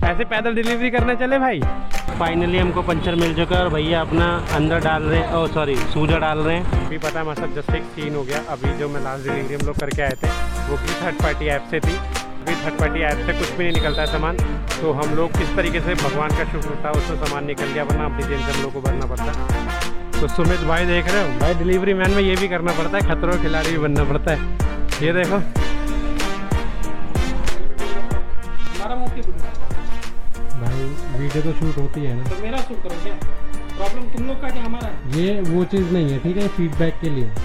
ऐसे पैदल डिलीवरी करने चले भाई। फाइनली हमको पंचर मिल चुका है और भैया अपना अंदर डाल रहे हैं, सॉरी सूजा डाल रहे हैं। अभी पता है हमारे साथ जस्ट एक सीन हो गया। अभी जो मैं लास्ट डिलीवरी हम लोग करके आए थे वो भी थर्ड पार्टी ऐप से थी। अभी थर्ड पार्टी ऐप से कुछ भी नहीं निकलता है सामान, तो हम लोग किस तरीके से भगवान का शुक्र था उससे सामान निकल गया, वरना अपनी जेल से हम लोग को भरना पड़ता। तो सुमित भाई देख रहे हो भाई, डिलीवरी मैन में ये भी करना पड़ता है, खतरों खिलाड़ी भी बनना पड़ता है। ये देखो भाई वीडियो तो शूट होती है ना, तो मेरा शूट करो क्या, प्रॉब्लम तुम लोग का क्या हमारा? ये वो चीज़ नहीं है, ठीक है, फीडबैक के लिए।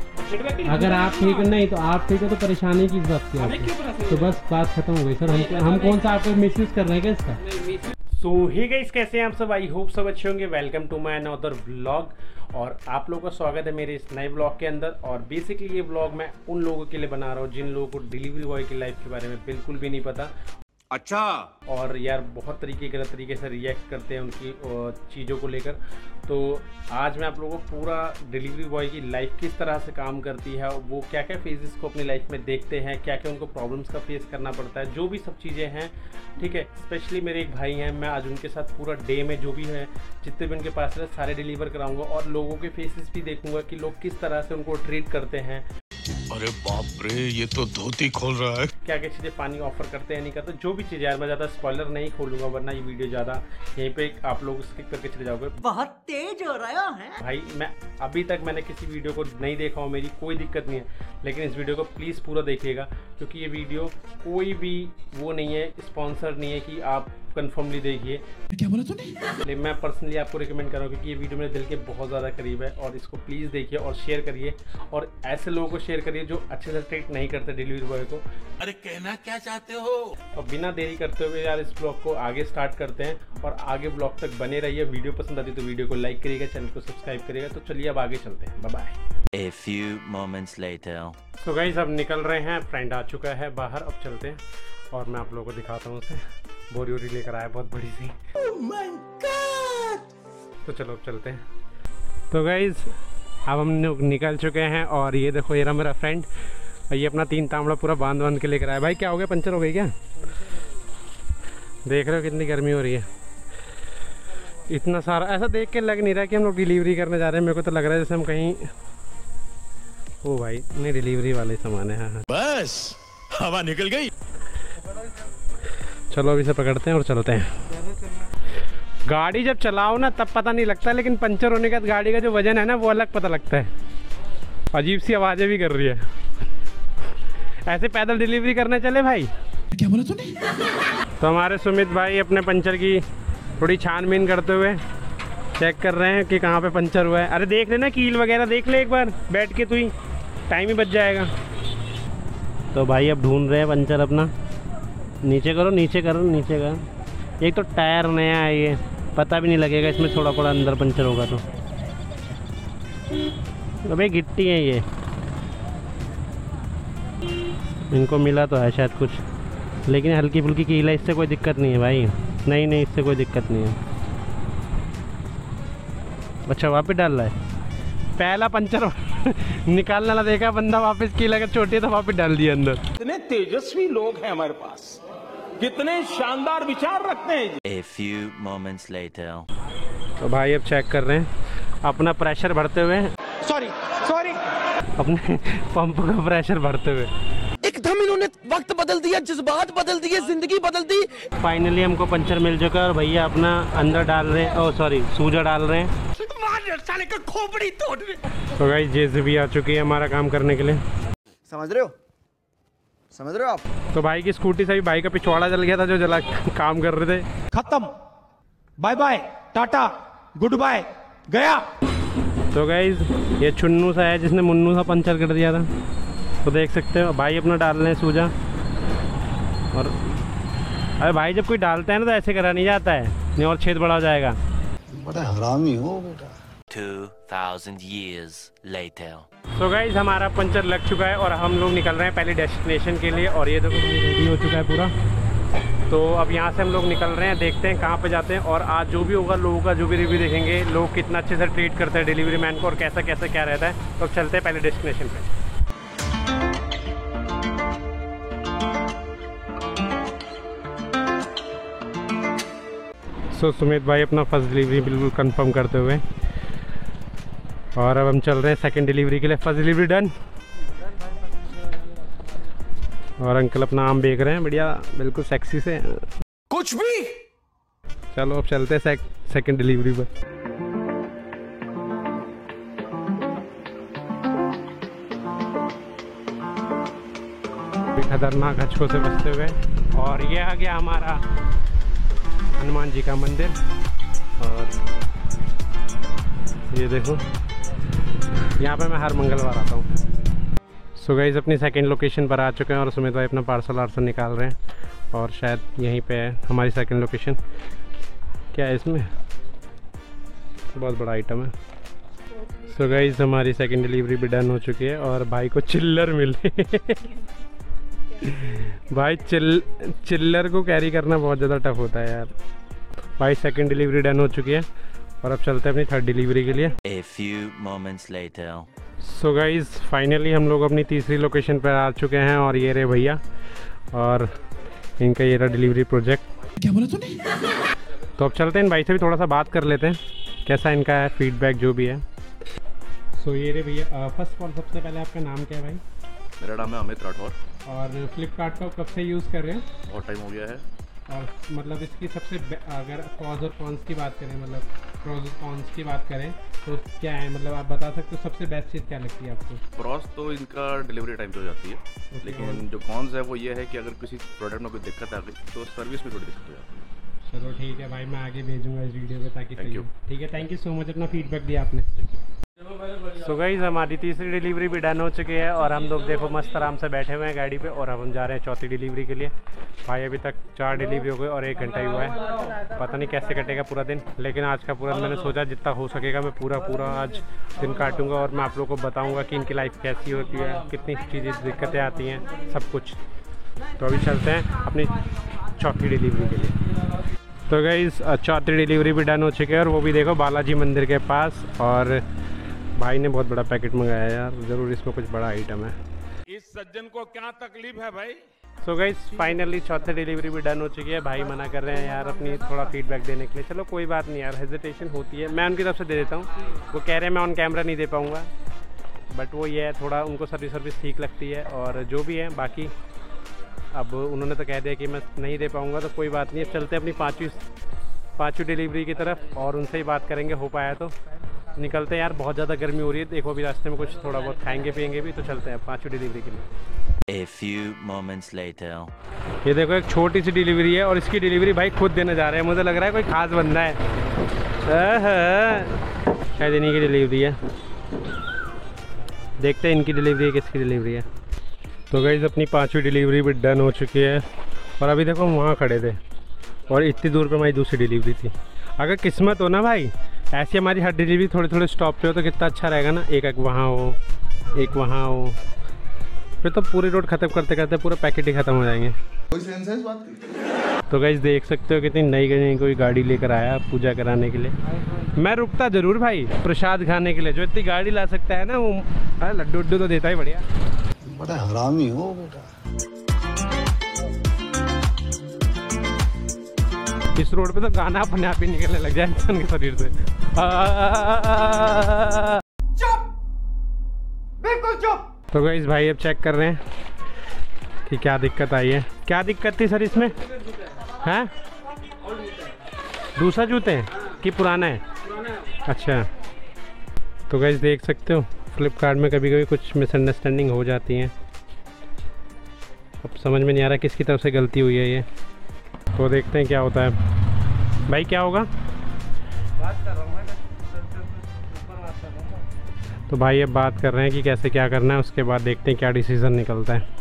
अगर आप ठीक नहीं तो आप ठीक है, तो परेशानी की बात क्या है? तो बस बात खत्म हो गई सर। हम कौन सा आपको मिसयूज कर रहे हैं क्या इसका? सो हे गाइस, कैसे हैं आप सब? आई होप सब अच्छे होंगे। Welcome to my another vlog और आप लोगों का स्वागत है मेरे इस नए व्लॉग के अंदर। और बेसिकली ये व्लॉग मैं उन लोगों के लिए बना रहा हूँ जिन लोगों को डिलीवरी बॉय की लाइफ के बारे में बिल्कुल भी नहीं पता। अच्छा। और यार बहुत गलत तरीके से रिएक्ट करते हैं उनकी चीज़ों को लेकर। तो आज मैं आप लोगों को पूरा डिलीवरी बॉय की लाइफ किस तरह से काम करती है, वो क्या क्या फेजेस को अपनी लाइफ में देखते हैं, क्या क्या उनको प्रॉब्लम्स का फेस करना पड़ता है, जो भी सब चीज़ें हैं, ठीक है। स्पेशली मेरे एक भाई हैं, मैं आज उनके साथ पूरा डे में जो भी है जितने भी उनके पास है सारे डिलीवर कराऊंगा और लोगों के फेसेस भी देखूंगा कि लोग किस तरह से उनको ट्रीट करते हैं। अरे बाप रे, ये तो धोती खोल रहा है। क्या क्या चीज़ें पानी ऑफर करते हैं नहीं करते, जो भी चीज़। यार मैं ज़्यादा स्पॉइलर नहीं खोलूंगा वरना ये वीडियो ज़्यादा यहीं पे आप लोग स्किप करके चले जाओगे। बहुत तेज हो रहा है भाई। मैं अभी तक मैंने किसी वीडियो को नहीं देखा हूँ, मेरी कोई दिक्कत नहीं है, लेकिन इस वीडियो को प्लीज़ पूरा देखिएगा क्योंकि ये वीडियो कोई भी वो नहीं है, स्पॉन्सर नहीं है कि आप कन्फर्मली देखिए। क्या बोला तूने? मैं पर्सनली आपको रिकमेंड कर रहा हूँ क्योंकि ये वीडियो मेरे दिल के बहुत ज़्यादा करीब है और इसको प्लीज़ देखिए और शेयर करिए और ऐसे लोगों को शेयर करिए जो अच्छे से ट्रीट नहीं करते डिलीवरी बॉय को। अरे कहना क्या चाहते हो? और बिना देरी करते हुए यार इस ब्लॉग को आगे स्टार्ट करते हैं और आगे ब्लॉग तक बने रहिए। वीडियो पसंद आती तो वीडियो को लाइक करिएगा, चैनल को सब्सक्राइब करिएगा। तो चलिए अब आगे चलते हैं, bye bye. A few moments later. तो गाइस अब निकल रहे हैं, फ्रेंड आ चुका है बाहर, अब चलते हैं और मैं आप लोगों को दिखाता हूँ उसे। बोरी वोरी लेकर आया बहुत बड़ी सी। Oh my God! तो चलो अब चलते हैं। तो गाइस अब हम निकल चुके हैं और ये देखो ये रहा मेरा फ्रेंड, ये अपना 3 तांबड़ा पूरा बांध के लेकर आया। भाई क्या हो गया, पंचर हो गई क्या? देख रहे हो कितनी गर्मी हो रही है, इतना सारा। ऐसा देख के लग नहीं रहा कि हम लोग डिलीवरी करने जा रहे हैं, मेरे को तो लग रहा है जैसे हम कहीं, ओ भाई नहीं डिलीवरी वाले सामान है। हाँ बस हवा निकल गई। चलो अभी से पकड़ते हैं और चलते हैं। गाड़ी जब चलाओ ना तब पता नहीं लगता, लेकिन पंचर होने के बाद गाड़ी का जो वजन है ना वो अलग पता लगता है। अजीब सी आवाज़ें भी कर रही है। ऐसे पैदल डिलीवरी करने चले भाई। क्या बोला तूने? तो हमारे सुमित भाई अपने पंचर की थोड़ी छानबीन करते हुए चेक कर रहे हैं कि कहाँ पे पंचर हुआ है। अरे देख लेना कील वगैरह देख ले एक बार बैठ के, तू ही टाइम ही बच जाएगा। तो भाई अब ढूंढ रहे हैं पंचर अपना। नीचे करो नीचे करो नीचे करो। एक तो टायर नया है, ये पता भी नहीं लगेगा इसमें थोड़ा थोड़ा अंदर पंचर होगा तो। अबे गिट्टी है ये, इनको मिला तो है शायद कुछ, लेकिन हल्की फुल्की कील है, इससे कोई दिक्कत नहीं है भाई। नहीं इससे कोई दिक्कत नहीं है। अच्छा वापस डाल रहा है, पहला पंचर निकालने वाला देखा बंदा, वापस कील अगर छोटी है तो वापस डाल दिया अंदर। कितने तेजस्वी लोग हैं हमारे पास, कितने शानदार विचार रखते हैं। A few moments later. तो भाई अब चेक कर रहे हैं अपना प्रेशर बढ़ते हुए, सॉरी अपने पंप का प्रेशर बढ़ते हुए। एकदम इन्होंने वक्त बदल दिया, जज्बात बदल दिए, जिंदगी बदल दी। फाइनली हमको पंचर मिल चुका है और भैया अपना अंदर डाल रहे हैं, ओ सॉरी सूजा डाल रहे हैं। साले का खोपड़ी तोड़ रहे। तो गाइस जेसीबी आ चुकी है हमारा काम करने के लिए, समझ रहे हो आप? तो भाई की स्कूटी से भी भाई का पिछवाड़ा जल गया था जो जला काम कर रहे थे। खत्म, बाय बाय, टाटा, गुड बाय, गया। तो गाइस ये चुन्नू सा है जिसने मुन्नू सा पंचर कर दिया था, तो देख सकते हो भाई अपना डाल रहे हैं सूजा। और अरे भाई जब कोई डालता है ना तो ऐसे करा नहीं जाता है, नहीं और छेद बड़ा हो जाएगा। बड़ा हरामी हो बेटा। 2000 years later. तो गाइस हमारा पंचर लग चुका है और हम लोग निकल रहे हैं पहले डेस्टिनेशन के लिए। और ये देखो रेडी हो चुका है पूरा। तो अब यहाँ से हम लोग निकल रहे हैं, देखते हैं कहाँ पे जाते हैं और आज जो भी होगा लोगों का जो भी रिव्यू देखेंगे, लोग कितना अच्छे से ट्रीट करते हैं डिलीवरी मैन को और कैसा कैसा क्या रहता है। तो चलते हैं पहले डेस्टिनेशन पे। सो सुमित भाई अपना फर्स्ट डिलीवरी बिल्कुल कंफर्म करते हुए, और अब हम चल रहे हैं सेकंड डिलीवरी के लिए। फर्स्ट डिलीवरी डन, और अंकल अपना आम बेच रहे हैं बढ़िया बिल्कुल सेक्सी से। कुछ भी। चलो अब चलते हैं सेकंड डिलीवरी पर। खतरनाक हचकों से बचते हुए, और ये आ गया हमारा हनुमान जी का मंदिर। और ये देखो यहाँ पे मैं हर मंगलवार आता हूँ। सो गाइस अपनी सेकंड लोकेशन पर आ चुके हैं, और सुमित भाई अपना पार्सल निकाल रहे हैं, और शायद यहीं पे है हमारी सेकंड लोकेशन। क्या है इसमें, बहुत बड़ा आइटम है। सो गाइस हमारी सेकंड डिलीवरी भी डन हो चुकी है, और भाई को चिल्लर मिले। भाई चिल्लर को कैरी करना बहुत ज़्यादा टफ होता है यार। भाई सेकंड डिलीवरी डन हो चुकी है, और अब चलते हैं अपनी थर्ड डिलीवरी के लिए। A few moments later. So guys finally हम लोग अपनी तीसरी लोकेशन पर आ चुके हैं, और ये रहे भैया, और इनका ये रहा डिलीवरी प्रोजेक्ट। क्या बोला तूने? तो अब चलते हैं इन भाई से भी थोड़ा सा बात कर लेते हैं, कैसा इनका है फीडबैक जो भी है। सो ये रहे भैया, फर्स्ट ऑफ ऑल सबसे पहले आपका नाम क्या है भाई? मेरा नाम है अमित राठौर। और फ्लिपकार्ट का कब से यूज़ कर रहे हैं? बहुत टाइम हो गया है। और मतलब इसकी सबसे अगर प्रॉज और कॉन्स की बात करें, मतलब प्रॉज और कॉन्स की बात करें तो क्या है, मतलब आप बता सकते हो सबसे बेस्ट चीज़ क्या लगती है आपको? प्रॉस तो इनका डिलीवरी टाइम पे हो जाती है, लेकिन जो कॉन्स है वो ये है कि अगर किसी प्रोडक्ट में कोई दिक्कत आ गई तो सर्विस में थोड़ी दिक्कत हो जाती है। चलो ठीक है भाई, मैं आगे भेजूंगा इस वीडियो पे ताकि Thank you. ठीक है, थैंक यू सो मच अपना फीडबैक दिया आपने। सो गाइस हमारी तीसरी डिलीवरी भी डन हो चुकी है, और हम लोग देखो मस्त आराम से बैठे हुए हैं गाड़ी पे, और अब हम जा रहे हैं चौथी डिलीवरी के लिए। भाई अभी तक 4 डिलीवरी हो गई और 1 घंटा ही हुआ है, पता नहीं कैसे कटेगा पूरा दिन, लेकिन आज का पूरा मैंने सोचा जितना हो सकेगा मैं पूरा आज दिन काटूंगा, और मैं आप लोगों को बताऊंगा कि इनकी लाइफ कैसी होती है, कितनी चीज़ें दिक्कतें आती हैं, सब कुछ। तो अभी चलते हैं अपनी चौथी डिलीवरी के लिए। तो गाइस चौथी डिलीवरी भी डन हो चुकी है, और वो भी देखो बालाजी मंदिर के पास, और भाई ने बहुत बड़ा पैकेट मंगाया यार, ज़रूर इसमें कुछ बड़ा आइटम है। इस सज्जन को क्या तकलीफ है भाई? सो गाइस फाइनली चौथी डिलीवरी भी डन हो चुकी है। भाई मना कर रहे हैं यार अपनी थोड़ा फीडबैक देने के लिए। चलो कोई बात नहीं यार, हेजिटेशन होती है, मैं उनकी तरफ से दे देता हूँ। वो कह रहे हैं मैं ऑन कैमरा नहीं दे पाऊँगा, बट वो ये है थोड़ा उनको सर्विस ठीक लगती है, और जो भी है बाकी अब उन्होंने तो कह दिया कि मैं नहीं दे पाऊँगा, तो कोई बात नहीं। अब चलते हैं अपनी पाँचवीं डिलीवरी की तरफ, और उनसे ही बात करेंगे, हो पाया तो निकलते हैं यार। बहुत ज़्यादा गर्मी हो रही है, देखो अभी रास्ते में कुछ थोड़ा बहुत खाएंगे पियेंगे भी, तो चलते हैं 5वीं डिलीवरी के लिए। A few moments later. ये देखो एक छोटी सी डिलीवरी है, और इसकी डिलीवरी भाई खुद देने जा रहे हैं। मुझे लग रहा है कोई खास बंदा है, शायद इन्हीं की डिलीवरी है। देखते हैं इनकी डिलीवरी है किसकी डिलीवरी है। तो गाइस अपनी 5वीं डिलीवरी भी डन हो चुकी है, और अभी देखो हम वहाँ खड़े थे, और इतनी दूर पे हमारी दूसरी डिलीवरी थी। अगर किस्मत हो ना भाई, ऐसी हमारी हर डिलीवरी थोड़े स्टॉप पे हो तो कितना अच्छा रहेगा ना। एक वहाँ हो, एक वहाँ हो, फिर तो पूरी रोड ख़त्म करते करते पूरे पैकेट ही ख़त्म हो जाएंगे। कोई सेंस है इस बात की? तो गाइस देख सकते हो कितनी नई कोई गाड़ी लेकर आया पूजा कराने के लिए। मैं रुकता ज़रूर भाई प्रसाद खाने के लिए, जो इतनी गाड़ी ला सकता है ना वो लड्डू उड्डू तो देता ही बढ़िया। बड़ा हरामी हो बेटा। इस रोड पे तो गाना अपने आप ही निकलने लग जाए इंसान के शरीर से। चुप, बिल्कुल चुप। तो गाइस भाई अब चेक कर रहे हैं कि क्या दिक्कत आई है। क्या दिक्कत थी सर इसमें? हैं? दूसरा जूते हैं कि पुराना है? अच्छा, तो गाइस देख सकते हो फ्लिपकार्ट में कभी कभी कुछ मिसअंडरस्टैंडिंग हो जाती हैं। अब समझ में नहीं आ रहा किसकी तरफ से गलती हुई है ये, तो देखते हैं क्या होता है। भाई क्या होगा? तो भाई अब बात कर रहे हैं कि कैसे क्या करना है, उसके बाद देखते हैं क्या डिसीजन निकलता है।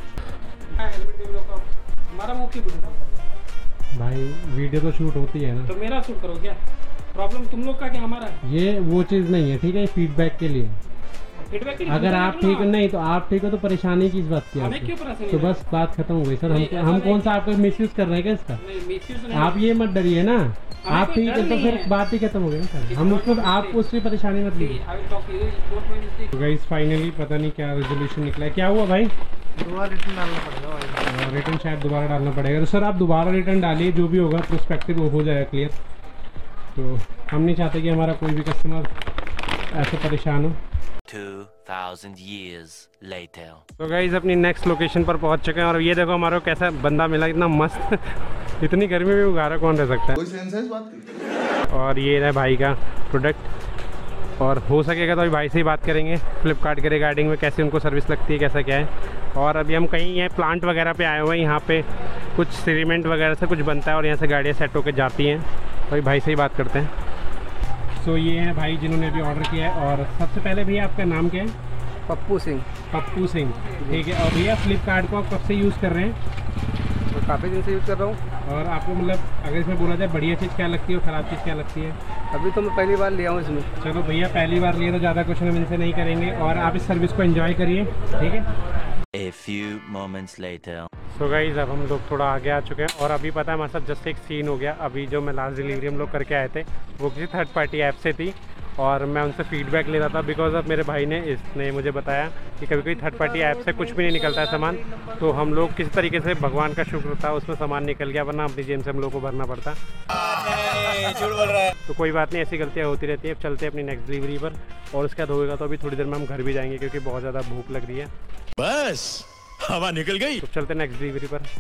भाई वीडियो तो शूट होती है ना, तो मेरा शूट करो क्या? प्रॉब्लम तुम लोग का क्या हमारा? ये वो चीज़ नहीं है, ठीक है, फीडबैक के लिए। फीडबैक के लिए अगर आप ठीक नहीं तो आप ठीक हो, तो परेशानी किस बात की? हमें क्यों परेशानी? तो बस बात खत्म हो गई सर। हम कौन सा आपका मिसयूज कर रहे हैं क्या इसका? मिसयूज आप ये मत डरिए ना, आप ठीक है तो फिर बात ही खत्म हो गई ना सर। हम उसको आप उसकी परेशानी मत लीजिए। तो गाइस फाइनली पता नहीं क्या रेजोल्यूशन निकला है। क्या हुआ भाई? दोबारा रिटर्न डालना पड़ेगा। रिटर्न शायद दोबारा डालना पड़ेगा। तो सर आप दोबारा रिटर्न डालिए, जो भी होगा प्रोस्पेक्टिव हो जाएगा क्लियर। तो हम नहीं चाहते कि हमारा कोई भी कस्टमर ऐसे परेशान हो। 2000 years later. तो गाइस अपनी नेक्स्ट लोकेशन पर पहुंच चुके हैं और ये देखो हमारा कैसा बंदा मिला, इतना मस्त इतनी गर्मी में उगारा कौन रह सकता है। कोई सेंस है इस बात की? और ये है भाई का प्रोडक्ट, और हो सकेगा तो अभी भाई से ही बात करेंगे फ्लिपकार्ट के रिगार्डिंग में, कैसे उनको सर्विस लगती है, कैसा क्या है। और अभी हम कहीं ये प्लांट वगैरह पे आए हुए हैं, यहाँ पे कुछ सीमेंट वगैरह से कुछ बनता है और यहाँ से गाड़ियाँ सेट होकर जाती हैं, तो अभी भाई से ही बात करते हैं। सो ये है भाई जिन्होंने अभी ऑर्डर किया है। और सबसे पहले भैया आपका नाम क्या है? पप्पू सिंह। पप्पू सिंह, ठीक है। और भैया फ्लिपकार्ट को आप कब से यूज़ कर रहे हैं? तो काफ़ी दिन से यूज़ कर रहा हूँ। और आपको मतलब अगर इसमें बोला जाए बढ़िया चीज़ क्या लगती है और ख़राब चीज़ क्या लगती है? अभी तो मैं पहली बार लिया हूँ इसमें। चलो भैया पहली बार लिए तो ज़्यादा कुछ हम इनसे नहीं करेंगे और आप इस सर्विस को एंजॉय करिए, ठीक है। A few moments later. So guys अब हम लोग थोड़ा आगे आ चुके हैं और अभी पता है हमारे साथ जस्ट एक सीन हो गया। अभी जो मैं लास्ट डिलीवरी हम लोग करके आए थे वो किसी थर्ड पार्टी ऐप से थी और मैं उनसे फीडबैक ले रहा था, बिकॉज अब मेरे भाई ने इसने मुझे बताया कि कभी कभी थर्ड पार्टी ऐप से कुछ भी नहीं निकलता है सामान, तो हम लोग किसी तरीके से भगवान का शुक्र था उसमें सामान निकल गया, वरना अपनी जेब से हम लोग को भरना पड़ता। तो कोई बात नहीं, ऐसी गलतियाँ होती रहती है। अब चलते हैं अपनी नेक्स्ट डिलीवरी पर और उसके बाद होगा तो अभी थोड़ी देर में हम घर भी जाएंगे क्योंकि बहुत ज़्यादा भूख लग रही है। बस हवा निकल गई। तो चलते हैं नेक्स्ट डिलीवरी पर।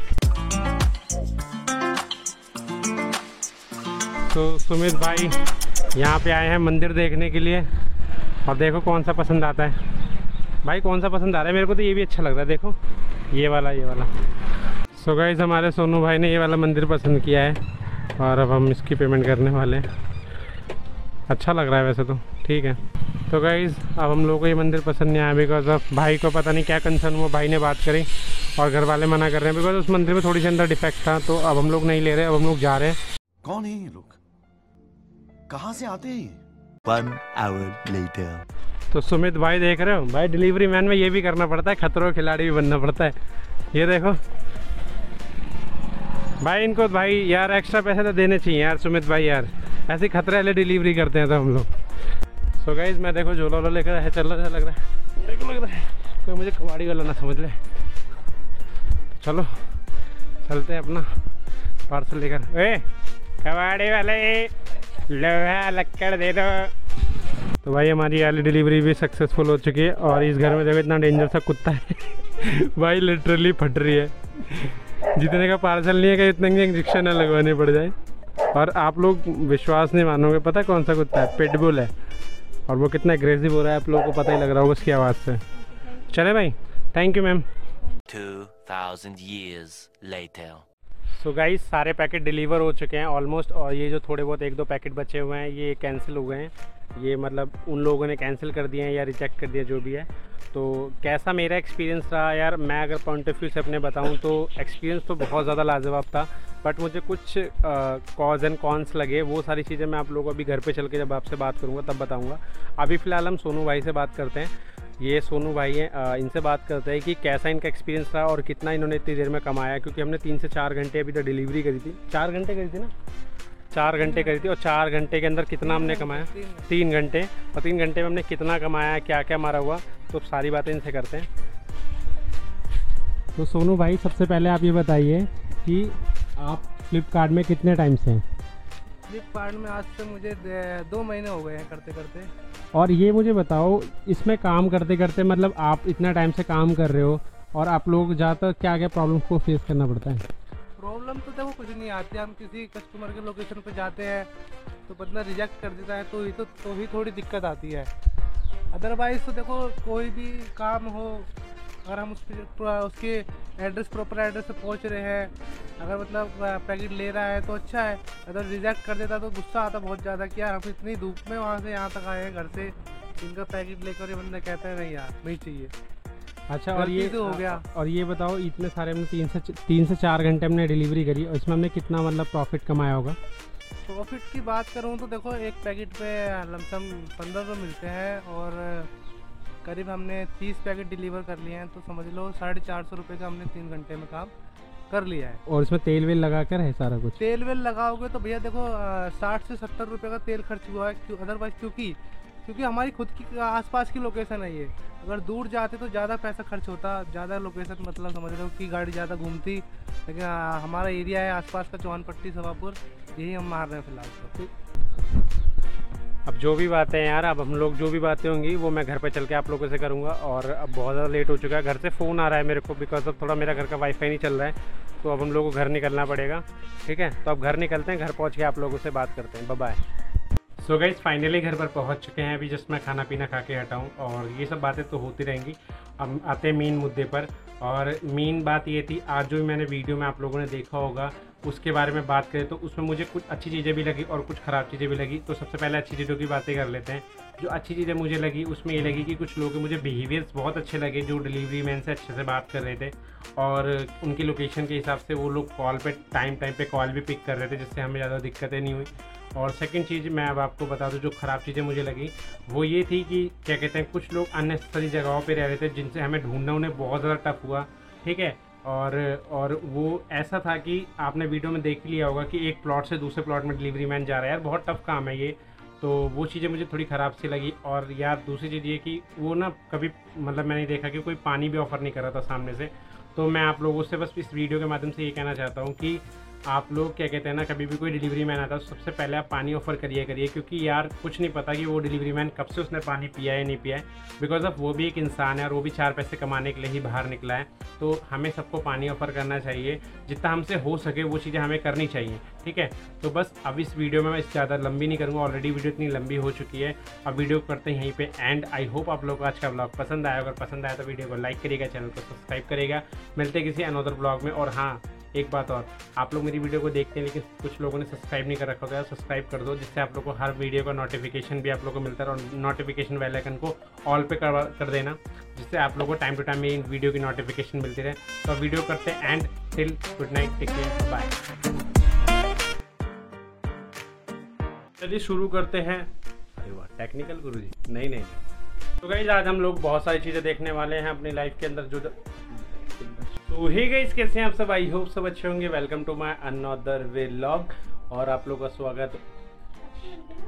तो सुमित भाई यहाँ पे आए हैं मंदिर देखने के लिए और देखो कौन सा पसंद आता है। भाई कौन सा पसंद आ रहा है? मेरे को तो ये भी अच्छा लग रहा है, देखो ये वाला ये वाला। सो गाइस हमारे सोनू भाई ने ये वाला मंदिर पसंद किया है और अब हम इसकी पेमेंट करने वाले हैं। अच्छा लग रहा है वैसे तो, ठीक है। तो गाइस अब हम लोगों को ये मंदिर पसंद नहीं आया बिकॉज ऑफ भाई को पता नहीं क्या कंसर्न हुआ, भाई ने बात करी और घर वाले मना कर रहे हैं बिकॉज उस मंदिर में थोड़ी सी अंदर डिफेक्ट था, तो अब हम लोग नहीं ले रहे, अब हम लोग जा रहे हैं। कौन है ये लोग? कहाँ से आते हैं? 1 hour later. तो सुमित भाई देख रहे हो भाई, डिलीवरी मैन में ये भी करना पड़ता है, खतरों खिलाड़ी भी बनना पड़ता है। ये देखो भाई, इनको भाई यार एक्स्ट्रा पैसे तो देने चाहिए यार सुमित भाई, यार ऐसे खतरे वाले डिलीवरी करते हैं तो हम लोग। सो गाइस मैं देखो झोला वोला लेकर है, चल रहा लग रहा है, मेरे को लग रहा है कोई मुझे कबाड़ी वाला ना समझ ले। चलो चलते हैं अपना पार्सल लेकर। ए कबाड़ी वाले लोहा लक्कड़ दे दो। तो भाई हमारी वाली डिलीवरी भी सक्सेसफुल हो चुकी है और इस घर में देखो इतना डेंजर सा कुत्ता है भाई लिटरली फट रही है, जितने का पार्सल नहीं है कि इतने के इंजेक्शन ना लगवाने पड़ जाए। और आप लोग विश्वास नहीं मानोगे, पता है कौन सा कुत्ता है? पिटबुल है और वो कितना एग्रेसिव हो रहा है आप लोगों को पता ही लग रहा होगा उसकी आवाज़ से। चले भाई, thank you ma'am. 2000 years later. So guys सारे पैकेट डिलीवर हो चुके हैं ऑलमोस्ट, और ये जो थोड़े बहुत 1-2 पैकेट बचे हुए हैं ये कैंसिल हो गए हैं। ये मतलब उन लोगों ने कैंसिल कर दिए हैं या रिजेक्ट कर दिया जो भी है। तो कैसा मेरा एक्सपीरियंस रहा यार, मैं अगर पॉइंट ऑफ व्यू से अपने बताऊं तो एक्सपीरियंस तो बहुत ज़्यादा लाजवाब था, बट मुझे कुछ कॉज एंड कॉन्स लगे, वो सारी चीज़ें मैं आप लोगों को अभी घर पे चल के जब आपसे बात करूँगा तब बताऊँगा। अभी फ़िलहाल हम सोनू भाई से बात करते हैं। ये सोनू भाई हैं, इनसे बात करते हैं कि कैसा इनका एक्सपीरियंस रहा और कितना इन्होंने इतनी देर में कमाया, क्योंकि हमने 3 से 4 घंटे अभी तक डिलीवरी करी थी। 4 घंटे करी थी ना, 4 घंटे करी थी और 4 घंटे के अंदर कितना हमने कमाया? 3 घंटे। और 3 घंटे में हमने कितना कमाया, क्या क्या हमारा हुआ, तो सारी बातें इनसे करते हैं। तो सोनू भाई सबसे पहले आप ये बताइए कि आप फ्लिपकार्ट में कितने टाइम से हैं? फ्लिपकार्ट में आज से मुझे 2 महीने हो गए हैं करते करते। और ये मुझे बताओ इसमें काम करते करते मतलब आप इतना टाइम से काम कर रहे हो और आप लोग ज़्यादातर क्या क्या प्रॉब्लम को फेस करना पड़ता है? प्रॉब्लम तो देखो कुछ नहीं आती, हम किसी कस्टमर के लोकेशन पे जाते हैं तो बंदा रिजेक्ट कर देता है तो ही थोड़ी दिक्कत आती है। अदरवाइज़ तो देखो कोई भी काम हो, अगर हम उसके एड्रेस प्रॉपर एड्रेस से पहुंच रहे हैं, अगर मतलब पैकेट ले रहा है तो अच्छा है, अगर रिजेक्ट कर देता तो गुस्सा आता बहुत ज़्यादा कि यार हम इतनी धूप में वहाँ से यहाँ तक आए हैं घर से, इनका पैकेट लेकर ये बंदा कहता है नहीं यार नहीं चाहिए। अच्छा, और ये तो हो गया। और ये बताओ इतने सारे हमने 3 से 4 घंटे हमने डिलीवरी करी और इसमें हमने कितना मतलब प्रॉफिट कमाया होगा? प्रॉफिट की बात करूँ तो देखो एक पैकेट पे लमसम 15 रुपये मिलते हैं और करीब हमने 30 पैकेट डिलीवर कर लिए हैं, तो समझ लो 450 रुपये का हमने 3 घंटे में काम कर लिया है। और इसमें तेल वेल लगा कर है सारा कुछ? तेल वेल लगाओगे तो भैया देखो 60 से 70 रुपये का तेल खर्च हुआ है। अदरवाइज क्योंकि हमारी खुद की आसपास की लोकेशन है ये, अगर दूर जाते तो ज़्यादा पैसा खर्च होता, ज़्यादा लोकेशन मतलब समझ रहे हो कि गाड़ी ज़्यादा घूमती, लेकिन हमारा एरिया है आसपास का चौहान पट्टी सवापुर, यही हम मार रहे हैं फिलहाल। अब जो भी बातें हैं यार, अब हम लोग जो भी बातें होंगी वो मैं घर पे चल के आप लोगों से करूँगा। और अब बहुत ज़्यादा लेट हो चुका है, घर से फ़ोन आ रहा है मेरे को, बिकॉज अब थोड़ा मेरा घर का वाईफाई नहीं चल रहा है, तो अब हम लोग को घर निकलना पड़ेगा। ठीक है, तो अब घर निकलते हैं, घर पहुँच के आप लोगों से बात करते हैं। Bye bye. So guys finally घर पर पहुंच चुके हैं। अभी जस्ट मैं खाना पीना खा के हटा हूँ, और ये सब बातें तो होती रहेंगी। अब आते हैं मेन मुद्दे पर, और मेन बात ये थी, आज जो मैंने वीडियो में आप लोगों ने देखा होगा उसके बारे में बात करें तो उसमें मुझे कुछ अच्छी चीज़ें भी लगी और कुछ ख़राब चीज़ें भी लगी। तो सबसे पहले अच्छी चीज़ों की बातें कर लेते हैं। जो अच्छी चीज़ें मुझे लगी उसमें ये लगी कि कुछ लोगों के मुझे बिहेवियर्स बहुत अच्छे लगे, जो डिलीवरी मैन से अच्छे से बात कर रहे थे, और उनकी लोकेशन के हिसाब से वो लोग कॉल पे टाइम पे कॉल भी पिक कर रहे थे, जिससे हमें ज़्यादा दिक्कतें नहीं हुई। और सेकंड चीज़ मैं अब आपको बता दूं, जो ख़राब चीज़ें मुझे लगी वो ये थी कि क्या कहते हैं, कुछ लोग अननेसेसरी जगहों पे रह रहे थे, जिनसे हमें ढूंढना उन्हें बहुत ज़्यादा टफ हुआ। ठीक है, और वो ऐसा था कि आपने वीडियो में देख लिया होगा कि एक प्लॉट से दूसरे प्लॉट में डिलीवरी मैन जा रहा है यार, बहुत टफ काम है ये। तो वो चीज़ें मुझे थोड़ी ख़राब सी लगी। और यार दूसरी चीज़ ये कि वो ना कभी मतलब मैंने देखा कि कोई पानी भी ऑफ़र नहीं कर रहा था सामने से। तो मैं आप लोगों से बस इस वीडियो के माध्यम से ये कहना चाहता हूँ कि आप लोग क्या कहते हैं ना, कभी भी कोई डिलीवरी मैन आता है तो सबसे पहले आप पानी ऑफ़र करिए, क्योंकि यार कुछ नहीं पता कि वो डिलीवरी मैन कब से उसने पानी पिया है नहीं पिया है। बिकॉज ऑफ वो भी एक इंसान है और वो भी 4 पैसे कमाने के लिए ही बाहर निकला है। तो हमें सबको पानी ऑफ़र करना चाहिए, जितना हमसे हो सके वो चीज़ें हमें करनी चाहिए। ठीक है, तो बस अब इस वीडियो में मैं ज़्यादा लंबी नहीं करूँगा, ऑलरेडी वीडियो इतनी लंबी हो चुकी है। अब वीडियो करते हैं यहीं पे एंड। आई होप आप लोगों को आज का ब्लॉग पसंद आया। अगर पसंद आया तो वीडियो को लाइक करिएगा, चैनल को सब्सक्राइब करेगा। मिलते किसी अनदर ब्लॉग में। और हाँ, एक बात और, आप लोग मेरी वीडियो को देखते हैं लेकिन कुछ लोगों ने सब्सक्राइब नहीं कर रखा होगा, सब्सक्राइब कर दो, जिससे आप लोग को हर वीडियो का नोटिफिकेशन भी आप लोग को मिलता है। और नोटिफिकेशन बेल आइकन को ऑल पे कर देना, जिससे आप लोगों को टाइम टू टाइम मेरी वीडियो की नोटिफिकेशन मिलती रहे। तो वीडियो करते हैं end till good night, take care, bye. चलिए शुरू करते हैं। अरे वाह, टेक्निकल गुरुजी। नहीं। तो गाइस आज हम लोग बहुत सारी चीज़ें देखने वाले हैं अपनी लाइफ के अंदर। जो तो हे गाइस, कैसे हैं आप सब? आई होप सब अच्छे होंगे। Welcome to my another vlog, और आप लोगों का स्वागत